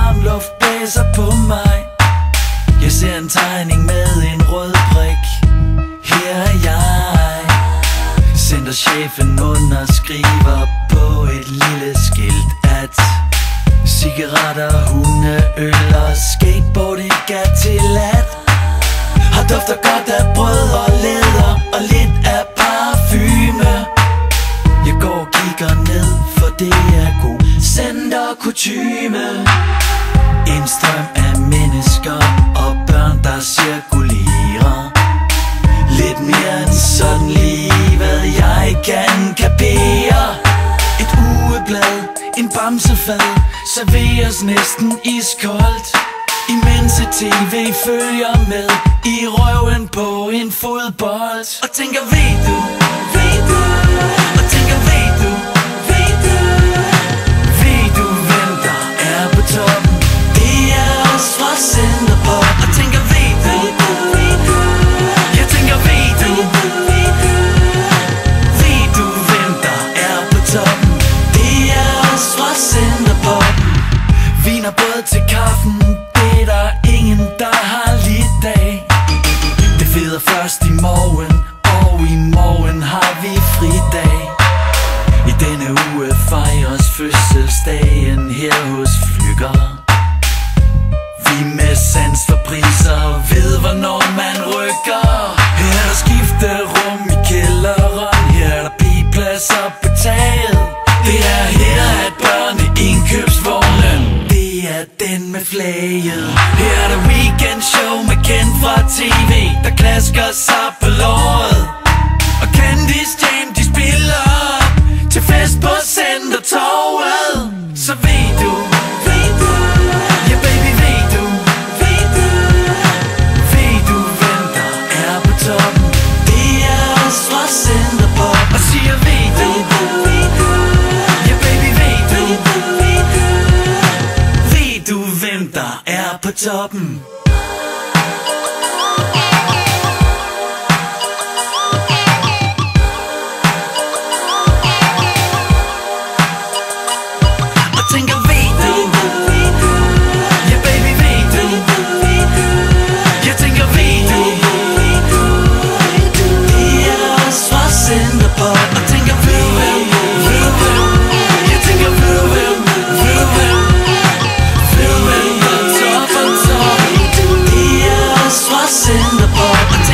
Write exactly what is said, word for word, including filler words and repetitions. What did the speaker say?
varm luft blæser på mig. Jeg ser en tegning med en rød prik. Her er jeg. Centerchefen underskriver på et lille skilt, at cigaretter, hunde, øl og skateboard ikke er tilladt. Har dufter godt af brød og læder og lidt af parfume. Jeg går og kigger ned, for det er god centerkutyme. En strøm af mennesker og børn, der cirkulerer. Lidt mere end sådan lige, hvad jeg kan kapere. Et ugeblad, en bamsefad, serveres næsten iskoldt, imens et tv følger med i røven på en fodbold. Og tænker, ved du, ved du, og tænker, ved du, ved du, ved du, hvem der er på toppen? Det er os fra Centerpubben. Og tænker, ved du, ved du, jeg tænker, ved du, ved du, ved du, hvem der er på toppen? Det er os fra Centerpubben. Viner både til kaffen, det er der ingen, der har lidt af. Det feder først i morgen, og i morgen har vi fridag. I denne uge fejres fødselsdagen her hos Flygger. Vi med sans for priser ved, hvornår man rykker. Her er der skifterum i kælderen, her er der pigepladser på taget. Det er her, at børneindkøbsvognen, det er den med flaget. Her er der weekendshow med kendt fra tv, der klasker sig på låret. Og Candice Jam, de spiller til fest på Centertorvet. Så ved du, ved du, ja baby, ved du, ved du, ved du, hvem der er på toppen? Det er os fra Centerpubben. Og siger, ved du, ved du, ja baby, ved du, ved du, ved du, hvem der er på toppen? Tænker, ved du, ved du, ja baby, ved du, ved du, jeg tænker, ved du, ved du, ved du, det er os fra Centerpubben. Og tænker, ved du, ved du, jeg tænker, ved du, ved du, ved du, ved du, ved du, top og top. Det er os fra Centerpubben.